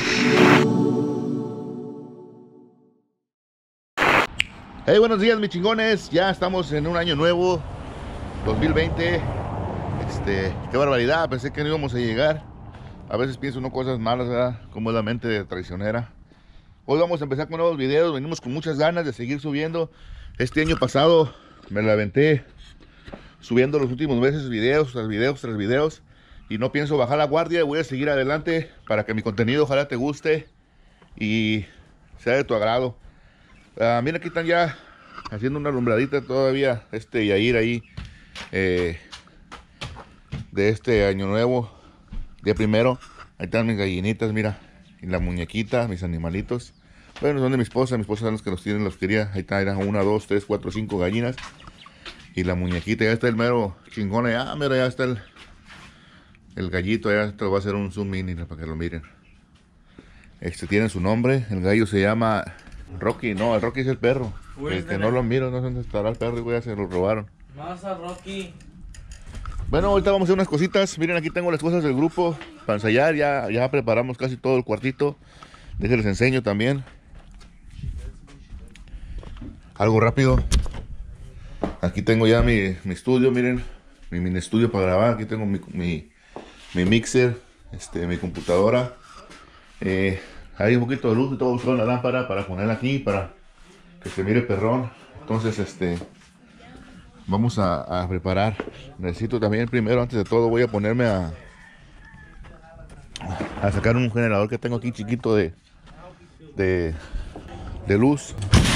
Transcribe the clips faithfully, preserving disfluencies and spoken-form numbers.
Hey, buenos días, mis chingones. Ya estamos en un año nuevo, dos mil veinte. Este, qué barbaridad, pensé que no íbamos a llegar. A veces pienso uno cosas malas, ¿verdad? Como es la mente traicionera. Hoy vamos a empezar con nuevos videos. Venimos con muchas ganas de seguir subiendo. Este año pasado me la aventé subiendo los últimos meses videos tras videos tras videos. Y no pienso bajar la guardia. Voy a seguir adelante para que mi contenido ojalá te guste y sea de tu agrado. Uh, mira, aquí están ya haciendo una alumbradita todavía este Yair ahí eh, de este año nuevo, día primero. Ahí están mis gallinitas, mira, y la muñequita, mis animalitos. Bueno, son de mi esposa, mi esposa son los que los tienen, los quería. Ahí está, eran una, dos, tres, cuatro, cinco gallinas. Y la muñequita, ya está el mero chingón allá, mira, ya está el, el gallito, allá te lo voy a hacer un zoom mini para que lo miren. Este tiene su nombre, el gallo se llama Rocky. No, el Rocky es el perro. El que no lo miro, no sé dónde estará el perro, y ya se lo robaron. Más a Rocky. Bueno, ahorita vamos a hacer unas cositas. Miren, aquí tengo las cosas del grupo para ensayar. Ya, ya preparamos casi todo el cuartito. Déjenles enseño también. Algo rápido. Aquí tengo ya mi, mi estudio, miren. Mi mini estudio para grabar. Aquí tengo mi, mi, mi mixer, este, mi computadora. Eh, hay un poquito de luz y todo, buscar una lámpara para ponerla aquí, para que se mire perrón. Entonces, este, vamos a, a preparar. Necesito también, primero, antes de todo, voy a ponerme a, a sacar un generador que tengo aquí chiquito de, de, de luz.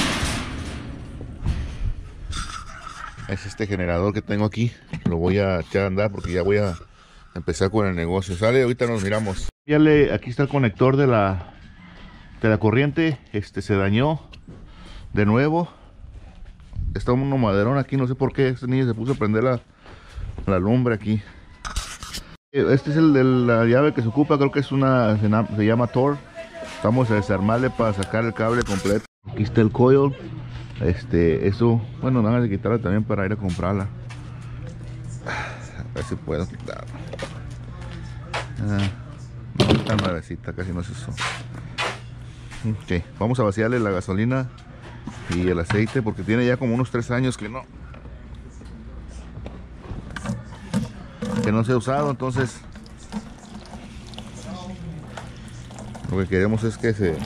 Es este generador que tengo aquí. Lo voy a echar a andar porque ya voy a empezar con el negocio. Sale, ahorita nos miramos. Ya le, aquí está el conector de la de la corriente. Este se dañó de nuevo. Está un maderón aquí, no sé por qué este niño se puso a prender la, la lumbre aquí. Este es el de la llave que se ocupa, creo que es una, se, se llama Tor. Vamos a desarmarle para sacar el cable completo. Aquí está el coil. Este, eso, bueno, nada de quitarla también para ir a comprarla. A ver si puedo quitarla. Ah, no, está nuevecita, casi no se usó. Ok, vamos a vaciarle la gasolina y el aceite porque tiene ya como unos tres años que no que no se ha usado. Entonces lo que queremos es que se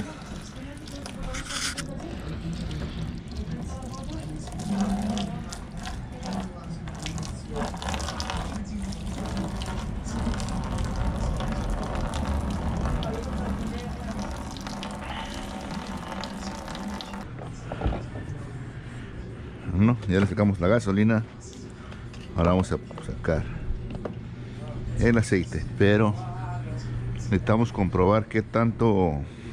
no, ya le sacamos la gasolina. Ahora vamos a sacar el aceite, pero necesitamos comprobar qué tanto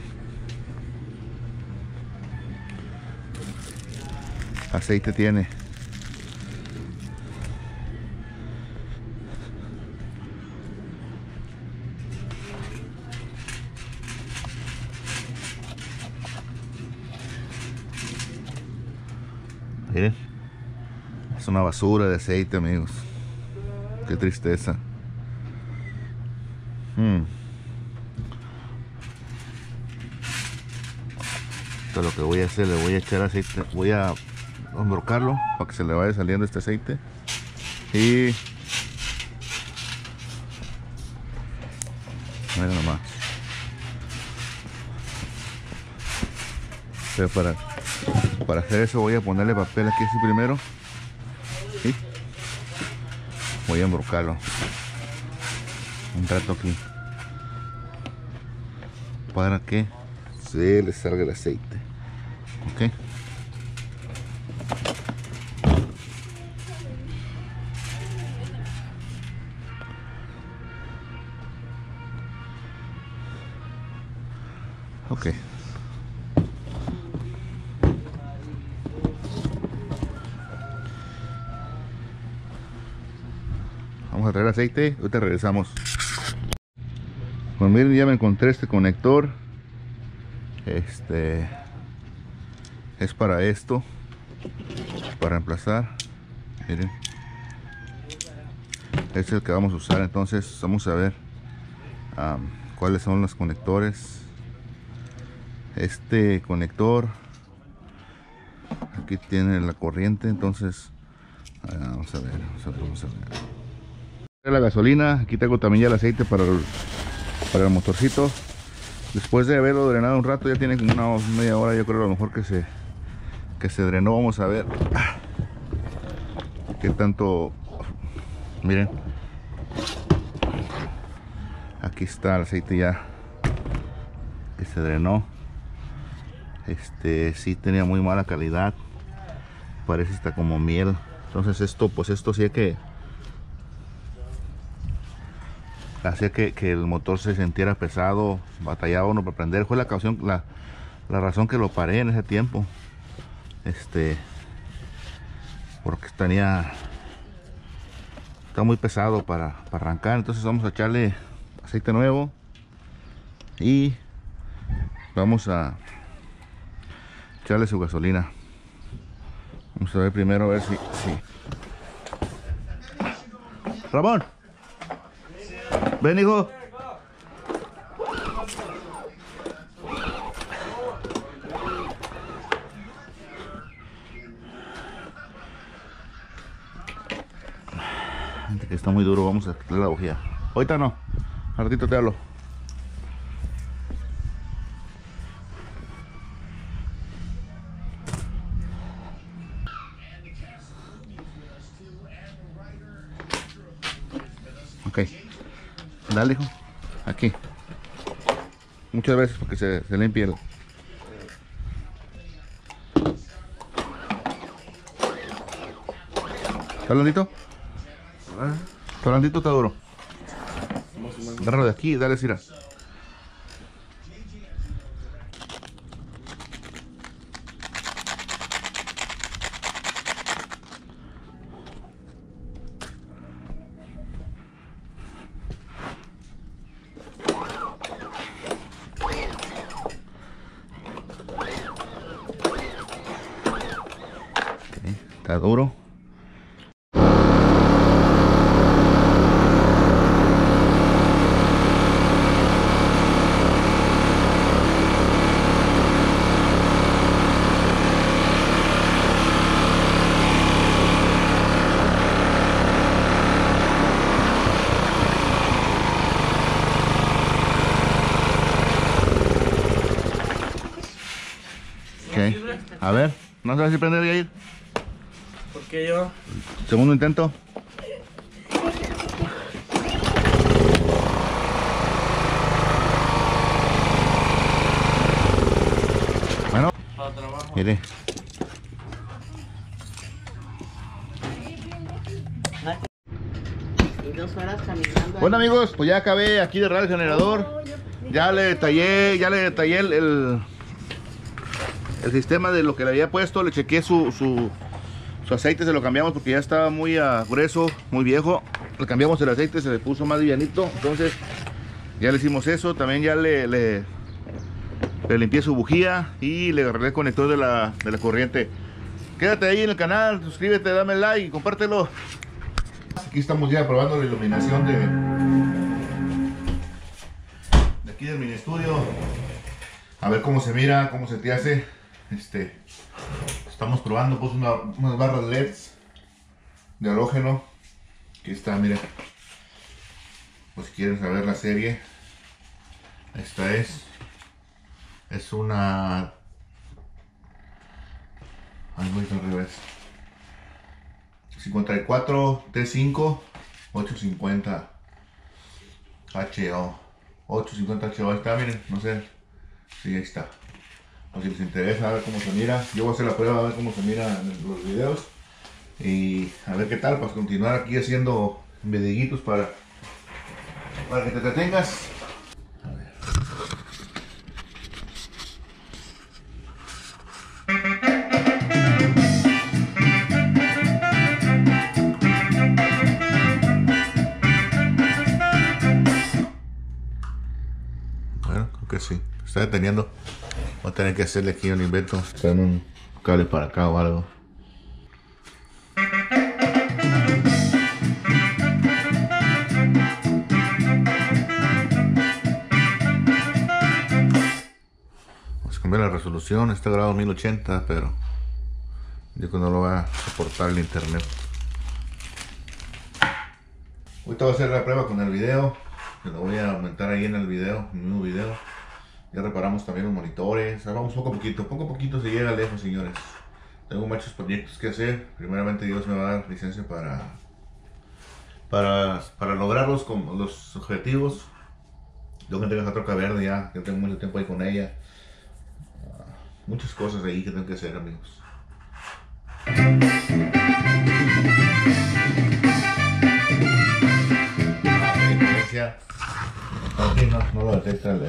aceite tiene. Miren, es una basura de aceite, amigos. Qué tristeza. Hmm. Esto es lo que voy a hacer, le voy a echar aceite, voy a embrocarlo para que se le vaya saliendo este aceite. Y miren nomás. Pero para Para hacer eso voy a ponerle papel aquí así primero y voy a embrocarlo un rato aquí para que se le salga el aceite. Ok, ok. Vamos a traer aceite, ahorita regresamos. Pues miren, ya me encontré este conector. Este es para esto, para reemplazar. Miren, este es el que vamos a usar. Entonces vamos a ver um, cuáles son los conectores este conector. Aquí tiene la corriente, entonces vamos a ver, vamos a ver, vamos a ver. La gasolina, aquí tengo también ya el aceite para el, para el motorcito. Después de haberlo drenado un rato, ya tiene como una media hora, yo creo a lo mejor que se que se drenó. Vamos a ver qué tanto. Miren, aquí está el aceite ya que se drenó. Este sí tenía muy mala calidad, parece hasta como miel. Entonces esto, pues esto sí que hacía que, que el motor se sintiera pesado, batallaba uno para prender. Fue la ocasión, la, la razón que lo paré en ese tiempo, este porque tenía está muy pesado para, para arrancar. Entonces vamos a echarle aceite nuevo y vamos a echarle su gasolina. Vamos a ver primero a ver si, si... Ramón, ven, hijo. Que está muy duro, vamos a quitarle la bujía. Ahorita no, al ratito te hablo. Ok, dale, hijo, aquí. Muchas veces porque se, se limpie el... ¿Está blandito? ¿Está blandito o está duro? Agárralo de aquí y dale, Cira. Okay, está duro. A ver, no sabes si prender y ir. ¿Por qué yo? Segundo intento. Bueno, mire. Y dos horas caminando. Bueno, amigos, pues ya acabé aquí de arreglar el generador. Ya le detallé, ya le detallé el, el el sistema de lo que le había puesto. Le chequeé su, su, su aceite, se lo cambiamos porque ya estaba muy uh, grueso, muy viejo. Le cambiamos el aceite, se le puso más livianito. Entonces ya le hicimos eso. También ya le, le, le limpié su bujía y le agarré el conector de la, de la corriente. Quédate ahí en el canal, suscríbete, dame like y compártelo. Aquí estamos ya probando la iluminación de, de aquí del mini estudio. A ver cómo se mira, cómo se te hace. Este, estamos probando pues una, unas barras L E Ds de halógeno. Aquí está, miren. Pues si quieren saber la serie, esta es es una, ay, voy al revés, cincuenta y cuatro T cinco ochocientos cincuenta H O ochocientos cincuenta H O. Ahí está, miren, no sé si ahí está. O si les interesa a ver cómo se mira, yo voy a hacer la prueba a ver cómo se mira en los videos y a ver qué tal, pues continuar aquí haciendo videguitos para para que te entretengas. A ver. Bueno, creo que sí, está deteniendo. Voy a tener que hacerle aquí un invento, traerme un cable para acá o algo. Vamos a Cambié la resolución, está grabado en mil ochenta, pero yo creo que no lo va a soportar el internet. Ahorita voy a hacer la prueba con el video, que lo voy a aumentar ahí en el video, en el mismo video. Ya reparamos también los monitores, ahora vamos poco a poquito, poco a poquito se llega lejos, señores. Tengo muchos proyectos que hacer. Primeramente Dios me va a dar licencia para para, para lograr los, los objetivos. Tengo que tener esa troca verde ya, que tengo mucho tiempo ahí con ella. Uh, muchas cosas ahí que tengo que hacer, amigos. Aquí no, no lo detecta el...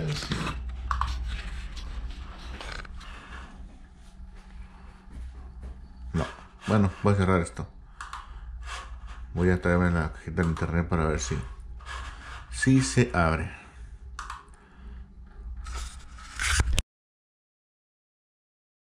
No, bueno, voy a cerrar esto. Voy a traerme la cajita de internet para ver si si se abre.